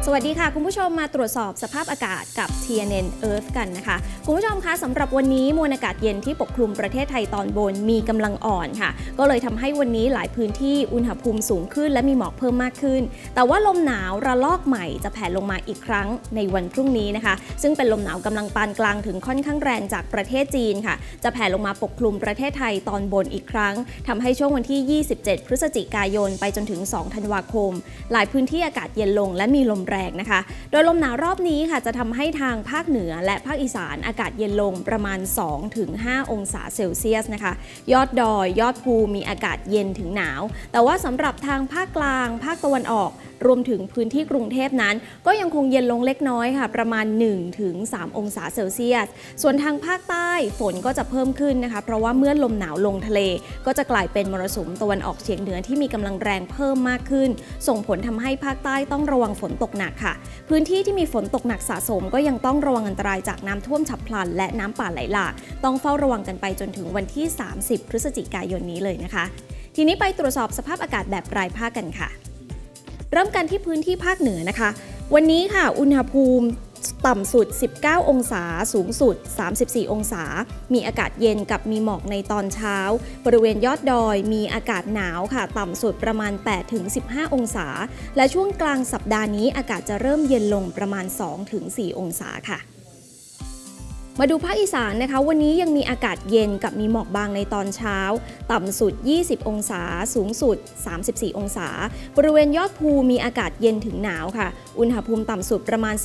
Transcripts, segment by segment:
สวัสดีค่ะคุณผู้ชมมาตรวจสอบสภาพอากาศกับ TNN Earth กันนะคะคุณผู้ชมคะสำหรับวันนี้มวลอากาศเย็นที่ปกคลุมประเทศไทยตอนบนมีกำลังอ่อนค่ะก็เลยทำให้วันนี้หลายพื้นที่อุณหภูมิสูงขึ้นและมีหมอกเพิ่มมากขึ้นแต่ว่าลมหนาวระลอกใหม่จะแผ่ลงมาอีกครั้งในวันพรุ่งนี้นะคะซึ่งเป็นลมหนาวกำลังปานกลางถึงค่อนข้างแรงจากประเทศจีนค่ะจะแผ่ลงมาปกคลุมประเทศไทยตอนบนอีกครั้งทำให้ช่วงวันที่27พฤศจิกายนไปจนถึง2ธันวาคมหลายพื้นที่อากาศเย็นลงและมีลมแรงนะคะโดยลมหนาวรอบนี้ค่ะจะทำให้ทางภาคเหนือและภาคอีสานอากาศเย็นลงประมาณ 2-5 องศาเซลเซียสนะคะยอดดอยยอดภูมีอากาศเย็นถึงหนาวแต่ว่าสำหรับทางภาคกลางภาคตะวันออกรวมถึงพื้นที่กรุงเทพนั้นก็ยังคงเย็นลงเล็กน้อยค่ะประมาณ 1-3 องศาเซลเซียสส่วนทางภาคใต้ฝนก็จะเพิ่มขึ้นนะคะเพราะว่าเมื่อลมหนาวลงทะเลก็จะกลายเป็นมรสุมตะวันออกเฉียงเหนือที่มีกำลังแรงเพิ่มมากขึ้นส่งผลทำให้ภาคใต้ต้องระวังฝนตกหนักค่ะพื้นที่ที่มีฝนตกหนักสะสมก็ยังต้องระวังอันตรายจากน้ำท่วมฉับพลันและน้ำป่าไหลหลากต้องเฝ้าระวังกันไปจนถึงวันที่30พฤศจิกายนนี้เลยนะคะทีนี้ไปตรวจสอบสภาพอากาศแบบรายภาคกันค่ะเริ่มกันที่พื้นที่ภาคเหนือนะคะวันนี้ค่ะอุณหภูมิต่ำสุด19องศาสูงสุด34องศามีอากาศเย็นกับมีหมอกในตอนเช้าบริเวณยอดดอยมีอากาศหนาวค่ะต่ำสุดประมาณ 8-15 องศาและช่วงกลางสัปดาห์นี้อากาศจะเริ่มเย็นลงประมาณ 2-4 องศาค่ะมาดูภาคอีสานนะคะวันนี้ยังมีอากาศเย็นกับมีหมอกบางในตอนเช้าต่ำสุด20องศาสูงสุด34องศาบริเวณยอดภูมีอากาศเย็นถึงหนาวค่ะอุณหภูมิต่ำสุดประมาณ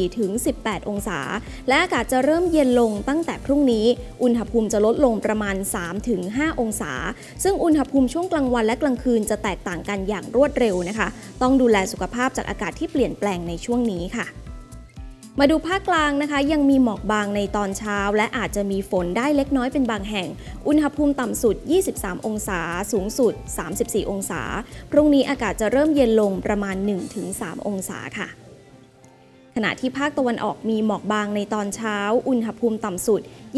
14-18 องศาและอากาศจะเริ่มเย็นลงตั้งแต่พรุ่งนี้อุณหภูมิจะลดลงประมาณ 3-5 องศาซึ่งอุณหภูมิช่วงกลางวันและกลางคืนจะแตกต่างกันอย่างรวดเร็วนะคะต้องดูแลสุขภาพจากอากาศที่เปลี่ยนแปลงในช่วงนี้ค่ะมาดูภาคกลางนะคะยังมีหมอกบางในตอนเช้าและอาจจะมีฝนได้เล็กน้อยเป็นบางแห่งอุณหภูมิต่ำสุด23องศาสูงสุด34องศาพรุ่งนี้อากาศจะเริ่มเย็นลงประมาณ 1-3 องศาค่ะขณะที่ภาคตะวันออกมีหมอกบางในตอนเช้าอุณหภูมิต่ำสุด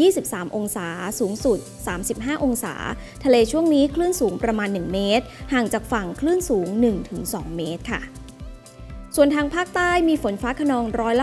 23องศาสูงสุด35องศาทะเลช่วงนี้คลื่นสูงประมาณ1เมตรห่างจากฝั่งคลื่นสูง 1-2 เมตรค่ะส่วนทางภาคใต้มีฝนฟ้าคะนอง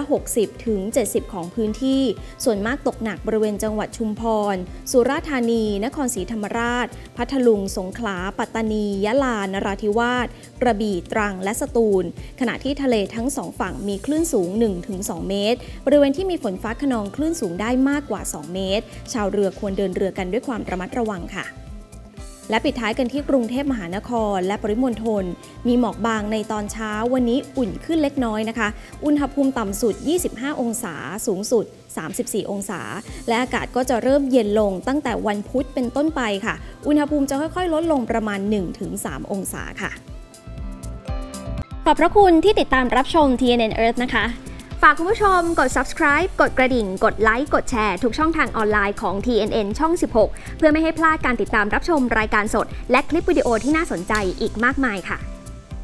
60-70%ของพื้นที่ส่วนมากตกหนักบริเวณจังหวัดชุมพรสุราษฎร์ธานีนครศรีธรรมราชพัทลุงสงขลาปัตตานียะลานราธิวาสกระบี่ตรังและสตูลขณะที่ทะเลทั้งสองฝั่งมีคลื่นสูง 1-2 เมตรบริเวณที่มีฝนฟ้าคะนองคลื่นสูงได้มากกว่า2เมตรชาวเรือควรเดินเรือกันด้วยความระมัดระวังค่ะและปิดท้ายกันที่กรุงเทพมหานครและปริมณฑลมีหมอกบางในตอนเช้าวันนี้อุ่นขึ้นเล็กน้อยนะคะอุณหภูมิต่ำสุด25องศาสูงสุด34องศาและอากาศก็จะเริ่มเย็นลงตั้งแต่วันพุธเป็นต้นไปค่ะอุณหภูมิจะค่อยๆลดลงประมาณ 1-3 องศาค่ะขอบพระคุณที่ติดตามรับชม TNN Earth นะคะฝากคุณผู้ชมกด subscribe กดกระดิ่งกดไลค์กดแชร์ทุกช่องทางออนไลน์ของ TNN ช่อง 16 เพื่อไม่ให้พลาดการติดตามรับชมรายการสดและคลิปวิดีโอที่น่าสนใจอีกมากมายค่ะ